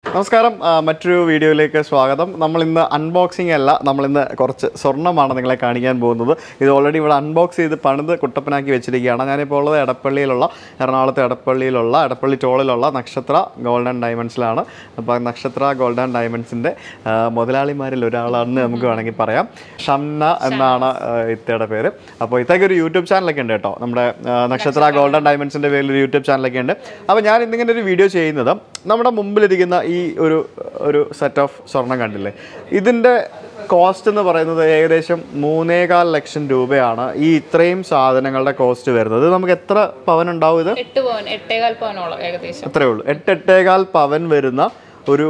നമസ്കാരം മറ്റൊരു വീഡിയോയിലേക്ക് സ്വാഗതം. നമ്മൾ ഇന്ന് അൺബോക്സിംഗ് അല്ല, നമ്മൾ ഇന്ന് കുറച്ച് സ്വർണ്ണമാണ് നിങ്ങളെ കാണിക്കാൻ പോകുന്നത്. ഇത് ഓൾറെഡി ഇവിടെ അൺബോക്സ് ചെയ്ത് പണിത് കുട്ടപ്പനാക്കി വെച്ചിരിക്കുകയാണ്. ഞാനിപ്പോൾ ഉള്ളത് എറണാകുളത്തെ എടപ്പള്ളി ടോളിലുള്ള നക്ഷത്ര ഗോൾഡ് ആൻഡ് ഡയമണ്ട്സിലാണ്. അപ്പോൾ നക്ഷത്ര ഗോൾഡ് ആൻഡ് ഡയമണ്ട്സിൻ്റെ മുതലാളിമാരിൽ ഒരാളാണെന്ന് നമുക്ക് വേണമെങ്കിൽ പറയാം. ഷംന എന്നാണ് ഇത്തയുടെ പേര്. അപ്പോൾ ഇത്തേക്ക് ഒരു യൂട്യൂബ് ചാനലൊക്കെ ഉണ്ട് കേട്ടോ. നമ്മുടെ നക്ഷത്ര ഗോൾഡ് ആൻഡ് ഡയമണ്ട്സിൻ്റെ പേരിൽ ഒരു യൂട്യൂബ് ചാനലൊക്കെ ഉണ്ട്. അപ്പോൾ ഞാൻ ഇന്നിങ്ങനെ ഒരു വീഡിയോ ചെയ്യുന്നത് നമ്മുടെ മുമ്പിലിരിക്കുന്ന ഈ ഒരു സെറ്റ് ഓഫ് സ്വർണം കണ്ടില്ലേ, ഇതിൻ്റെ കോസ്റ്റ് എന്ന് പറയുന്നത് ഏകദേശം 3.25 ലക്ഷം രൂപയാണ് ഈ ഇത്രയും സാധനങ്ങളുടെ കോസ്റ്റ് വരുന്നത്. നമുക്ക് എത്ര പവൻ ഉണ്ടാവും? ഇത് 8.5 പവനോളം ഏകദേശം. അത്രേ ഉള്ളൂ. 8.5 പവൻ വരുന്ന ഒരു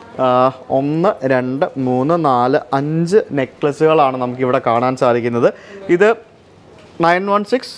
1, 2, 3, 4, 5 നെക്ലസുകളാണ് നമുക്കിവിടെ കാണാൻ സാധിക്കുന്നത്. ഇത് 916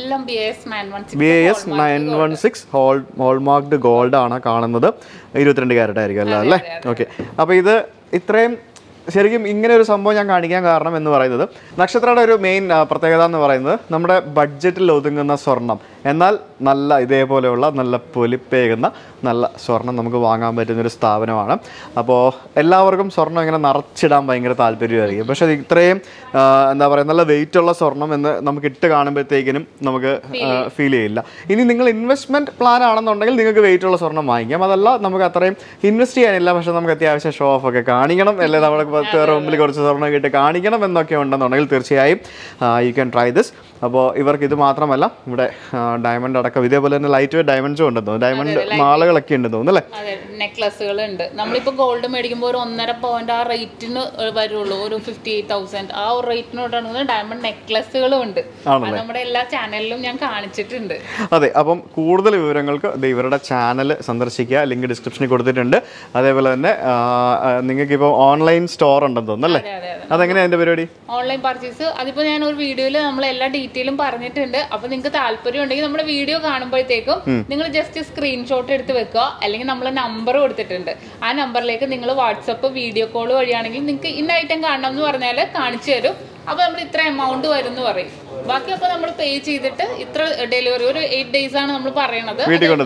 BAS 916 ഹോൾമാർക്ക്ഡ് ഗോൾഡ് ആണ് കാണുന്നത്. 22 ക്യാരറ്റ് ആയിരിക്കും അല്ല അല്ലേ? ഓക്കെ. അപ്പോൾ ഇത് ഇത്രയും ശരിക്കും ഇങ്ങനെ ഒരു സംഭവം ഞാൻ കാണിക്കാൻ കാരണം എന്ന് പറയുന്നത്, നക്ഷത്രയുടെ ഒരു മെയിൻ പ്രത്യേകത എന്ന് പറയുന്നത് നമ്മുടെ ബഡ്ജറ്റിൽ ഒതുങ്ങുന്ന സ്വർണം, എന്നാൽ നല്ല ഇതേപോലെയുള്ള നല്ല പൊലിപ്പേകുന്ന നല്ല സ്വർണം നമുക്ക് വാങ്ങാൻ പറ്റുന്നൊരു സ്ഥാപനമാണ്. അപ്പോൾ എല്ലാവർക്കും സ്വർണം ഇങ്ങനെ നിറച്ചിടാൻ ഭയങ്കര താല്പര്യമായിരിക്കും. പക്ഷേ ഇത്രയും എന്താ പറയുക, നല്ല വെയിറ്റ് ഉള്ള സ്വർണം എന്ന് നമുക്ക് ഇട്ട് കാണുമ്പോഴത്തേക്കിനും നമുക്ക് ഫീൽ ചെയ്യില്ല. ഇനി നിങ്ങൾ ഇൻവെസ്റ്റ്മെൻറ്റ് പ്ലാൻ ആണെന്നുണ്ടെങ്കിൽ നിങ്ങൾക്ക് വെയിറ്റ് ഉള്ള സ്വർണം വാങ്ങിക്കാം. അതല്ല നമുക്ക് അത്രയും ഇൻവെസ്റ്റ് ചെയ്യാനില്ല, പക്ഷേ നമുക്ക് അത്യാവശ്യം ഷോ ഓഫ് ഒക്കെ കാണിക്കണം, അല്ലെ നമ്മുടെ 10 പേരുടെ മുമ്പിൽ കുറച്ച് സ്വർണ്ണം കിട്ടി കാണിക്കണം എന്നൊക്കെ ഉണ്ടെന്നുണ്ടെങ്കിൽ തീർച്ചയായും യു ക്യാൻ ട്രൈ ദിസ്. അപ്പോൾ ഇവർക്ക് ഇത് മാത്രമല്ല, ഇവിടെ ഡയമണ്ട് അടക്കം ഇതേപോലെ തന്നെ ലൈറ്റ് വെയ്റ്റ് ഡയമണ്ട്സും ഉണ്ടെന്ന് തോന്നുന്നു, ഡയമണ്ട് മാലകളൊക്കെ ഉണ്ടെന്ന് തോന്നുന്നു അല്ലേ? നെക്ലസുകൾ ഉണ്ട്. നമ്മളിപ്പോ ഗോൾഡ് മേടിക്കുമ്പോൾ ഒരു 1.5 പവന്റെ ആ റേറ്റിന് വരുള്ളൂ, ഒരു 58,000 ആ ഒരു റേറ്റിനോട്ടാണ് ഡയമണ്ട് നെക്ലസുകളും ഉണ്ട്. നമ്മുടെ എല്ലാ ചാനലിലും ഞാൻ കാണിച്ചിട്ടുണ്ട്. അതെ. അപ്പം കൂടുതൽ വിവരങ്ങൾക്ക് ഇവരുടെ ചാനൽ സന്ദർശിക്കുക, ലിങ്ക് ഡിസ്ക്രിപ്ഷനിൽ കൊടുത്തിട്ടുണ്ട്. അതേപോലെ തന്നെ നിങ്ങൾക്ക് ഇപ്പോൾ ഓൺലൈൻ സ്റ്റോർ ഉണ്ടെന്ന് തോന്നുന്നു അല്ലേ? അതെങ്ങനെയാണ് അതിന്റെ പരിപാടി? ഓൺലൈൻ പർച്ചേസ് അതിപ്പോ ഞാൻ ഒരു വീഡിയോയിൽ നമ്മൾ എല്ലാ ഡീറ്റെയിലും പറഞ്ഞിട്ടുണ്ട്. അപ്പൊ നിങ്ങൾക്ക് താല്പര്യം ഉണ്ടെങ്കിൽ നമ്മുടെ വീഡിയോ കാണുമ്പോഴത്തേക്കും നിങ്ങൾ ജസ്റ്റ് സ്ക്രീൻഷോട്ട് എടുത്ത് വെക്കുക, അല്ലെങ്കിൽ നമ്മൾ നമ്പർ കൊടുത്തിട്ടുണ്ട്. ആ നമ്പറിലേക്ക് നിങ്ങൾ വാട്സപ്പ് വീഡിയോ കോൾ വഴിയാണെങ്കിൽ നിങ്ങൾക്ക് ഇന്ന ഐറ്റം കാണണം എന്ന് പറഞ്ഞാൽ കാണിച്ചു തരും. അപ്പൊ നമ്മൾ ഇത്ര എമൗണ്ട് വരും എന്ന് പറയും. ബാക്കി അപ്പൊ നമ്മൾ പേ ചെയ്തിട്ട് ഇത്ര ഡെലിവറി ഒരു 8 days ആണ് നമ്മൾ പറയുന്നത്.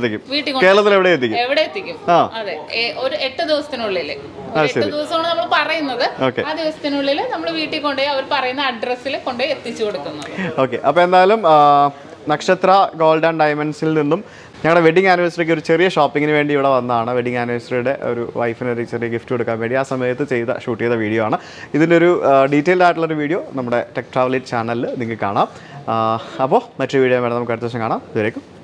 എവിടെ എത്തിക്കും? അതെ, ഒരു 8 ദിവസത്തിനുള്ളിൽ. 8 ദിവസമാണ് നമ്മൾ പറയുന്നത്. ആ ദിവസത്തിനുള്ളിൽ നമ്മൾ വീട്ടിൽ കൊണ്ടുപോയി അവർ പറയുന്ന അഡ്രസ്സിൽ കൊണ്ടുപോയി എത്തിച്ചു കൊടുക്കുന്നത്. ഓക്കെ. അപ്പോൾ എന്തായാലും നക്ഷത്ര ഗോൾഡ് ആൻഡ് ഡയമണ്ട്സിൽ നിന്നും ഞങ്ങളുടെ വെഡിങ് ആനിവേഴ്സറിക്ക് ഒരു ചെറിയ ഷോപ്പിങ്ങിന് വേണ്ടി ഇവിടെ വന്നതാണ്. വെഡിങ് ആനിവേഴ്സറിയുടെ ഒരു വൈഫിന് ഒരു ചെറിയ ഗിഫ്റ്റ് കൊടുക്കാൻ വേണ്ടി ആ സമയത്ത് ഷൂട്ട് ചെയ്ത വീഡിയോ ആണ്. ഇതിൻ്റെ ഒരു ഡീറ്റെയിൽഡ് ആയിട്ടുള്ളൊരു വീഡിയോ നമ്മുടെ ടെക് ട്രാവലേറ്റ് ചാനലിൽ നിങ്ങൾക്ക് കാണാം. അപ്പോൾ മറ്റൊരു വീഡിയോ വേണം, നമുക്ക് അടുത്ത ദിവസം കാണാം. ഇതുവരേക്കും